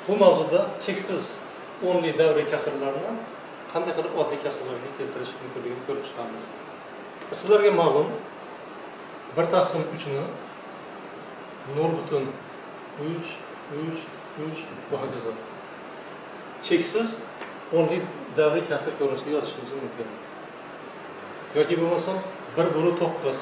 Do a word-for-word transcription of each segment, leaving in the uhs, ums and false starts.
Bu mavzuda cheksiz o'nli davriy kasrlarni qanday qilib oddiy kasrlarga keltirish mumkinligini ko'rib chiqamiz. Sizlarga ma'lum, bir taqsim uchni nol butun uch uch uch va hokazo cheksiz o'nli davriy kasr ko'rinishida yozishimiz mumkin. Yoki bo'lmasa bir bo'lib to'qqiz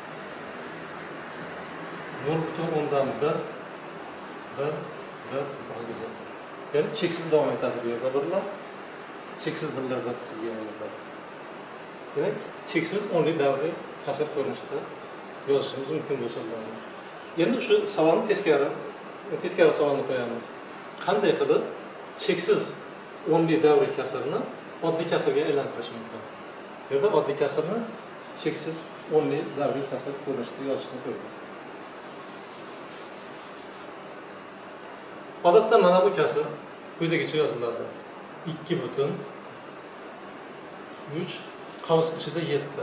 nol butun o'ndan bir bir bir hokazo. Yani cheksiz davom etadi bu yerda birlar, cheksiz birlardan tuzilgan birlar. Demak, cheksiz o'nli davriy kasr ko'rinishida yozishimiz mumkin bu so'zlarni. Endi shu savolni teskari, teskari savolni qo'yamiz. Qanday qilib cheksiz o'nli davriy kasrni oddiy kasrga aylantirish mumkin? Bu yerda oddiy kasrni cheksiz o'nli davriy kasr ko'rinishida yozishni ko'rdik. Odatda mana bu kasr quyidagicha yoziladi. ikki butun uch qavs ichida yetti.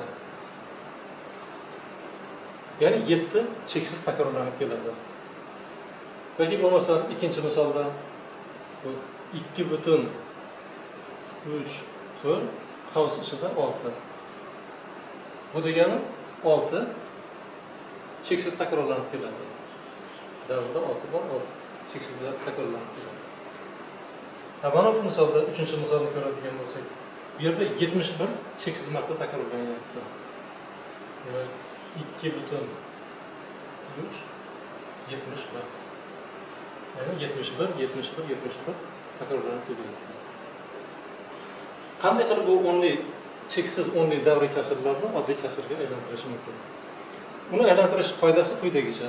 Ya'ni yetti cheksiz takrorlanib keladi. Yoki bo'lmasa ikkinchi misolda bu ikki butun uch bir qavs ichida olti. Bu degani olti cheksiz takrorlanib keladi. Davrda olti bor, olti cheksizlar takrorlanib keladi. Ha, mana bu misolda uchinchi misolni ko'radigan bo'lsak, bu yerda yetmish bir cheksiz marta takrorlanyapti. Demak, ikki butun uch yetmish bir. Ya'ni yetmish bir yetmish bir yetmish bir takrorlanib kelyapti. Qanday qilib bu o'nli cheksiz o'nli davriy kasrlarni oddiy kasrga aylantirish mumkin? Uni aylantirish qoidasi quyidagicha.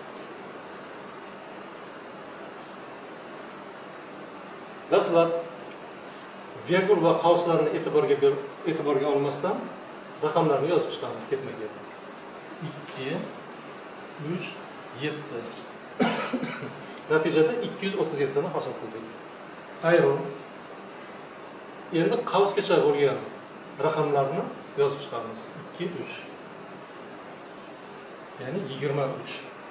Dastlab virgul va qavslarni e'tiborga berib, e'tiborga olmasdan raqamlarni yozib chiqamiz ketma-ket. ikki uch yetti. Natijada ikki yuz o'ttiz yetti ni hosil qildik. Ayrim. Endi qavsgacha bo'lgan raqamlarni yozib chiqamiz. ikki uch. Ya'ni yigirma uch.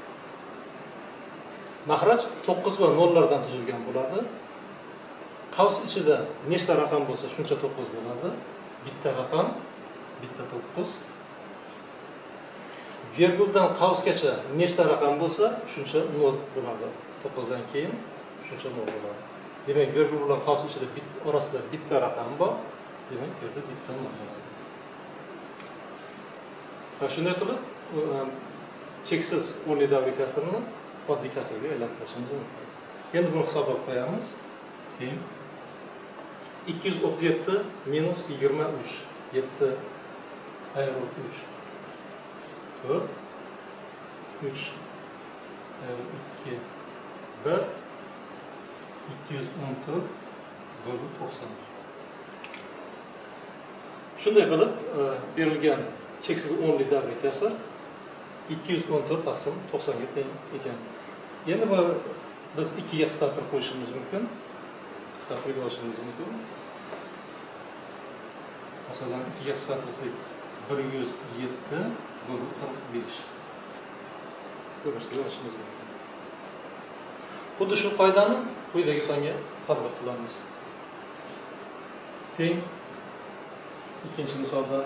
Maxraj to'qqiz va nollardan tuzilgan bo'ladi. Qavs ichida nechta raqam bo'lsa, shuncha to'qqiz bo'ladi. Bitta raqam, bitta to'qqiz. Virguldan qavsgacha nechta raqam bo'lsa, shuncha nol bo'ladi. to'qqizdan keyin shuncha nol bo'ladi. Demak, virgul bilan qavs ichida bit orasida bitta raqam bor. Demak, bu yerda bitta nol bo'ladi. Va shunday qilib, cheksiz o'nli davriy kasrni oddiy kasrga aylantirishimiz mumkin. Endi buni hisoblab qo'yamiz. Teng ikki yuz o'ttiz yetti minus yigirma uch. yetti ayirib uch. to'rt uch ayirib ikki bir ikki yuz o'n to'rt bo'lib to'qson. Shunday qilib berilgan cheksiz o'nli davriy kasr ikki yuz o'n to'rt taqsim to'qson ga teng ekan. Endi bu biz ikki ga qisqartirib qo'yishimiz mumkin. Qisqartirib olishimiz mumkin. Masalan, ikki ga qisqartirsak bir yuz yetti bo'lib qirq besh. Ko'rishga olishimiz mumkin. Xuddi shu qoidani quyidagi songa tatbiq qilamiz. Teng ikkinchi misolda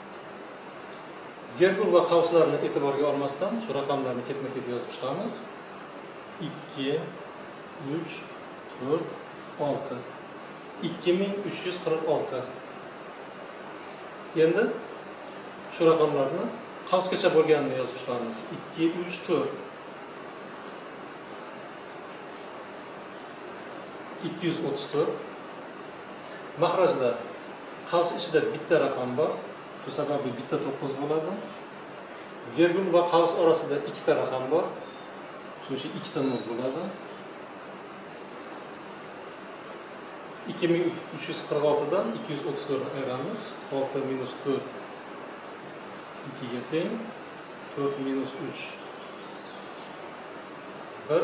virgul va qavslarni e'tiborga olmasdan shu raqamlarni ketma-ket yozib chiqamiz. ikki uch to'rt olti. ikki ming uch yuz qirq olti. Endi shu raqamlarni qavsgacha bo'lganini yozib chiqamiz. ikki uch to'rt. ikki yuz o'ttiz to'rt. Maxrajda qavs ichida bitta raqam bor. Shu sababli bitta to'qqiz bo'ladi. Virgul va qavs orasida ikkita raqam bor. Shuning uchun ikkita nol bo'ladi. ikki ming uch yuz qirq olti dan ikki yuz o'ttiz to'rt ni ayiramiz. olti minus to'rt ikki ga teng. to'rt minus uch bir.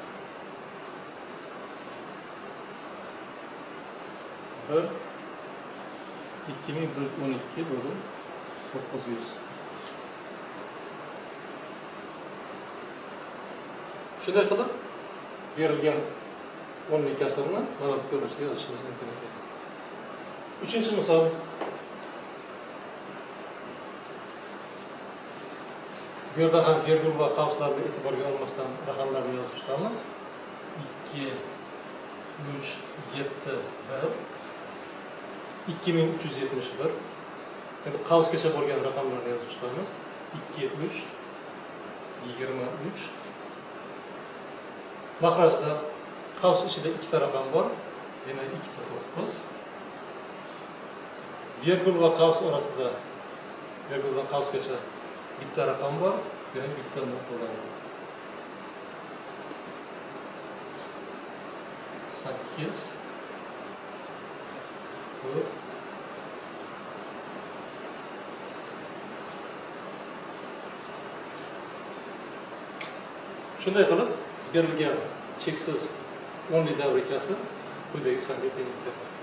bir ikki ming bir yuz o'n ikki bo'lib to'qqiz yuz. Shunday qilib berilgan o'nli kasrni mana bu ko'rinishda yozishimiz mumkin ekan. Uchinchi misol. Bu yerda ham virgul va qavslarni e'tiborga olmasdan raqamlarni yozib chiqamiz. ikki, uch, yetti, bir, ikki ming uch yuz yetmish bir. Endi qavsgacha bo'lgan raqamlarni yozib chiqamiz. ikki, uch, yigirma uch. Mahrajda qavs ichida ikkita raqam bor. Demak, ikkita to'qqiz. Virgul va qavs orasida virguldan qavsgacha bitta raqam bor. Demak, bitta nuqtalar bor. sakkiz, to'rt, shunday qilib berilgan cheksiz o'nli davrikasi quyidagi songa tenglikdir.